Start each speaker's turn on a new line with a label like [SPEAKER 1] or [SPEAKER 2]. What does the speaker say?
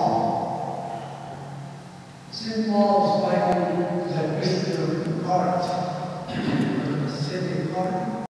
[SPEAKER 1] Paul. St. Paul is fighting that mystical heart.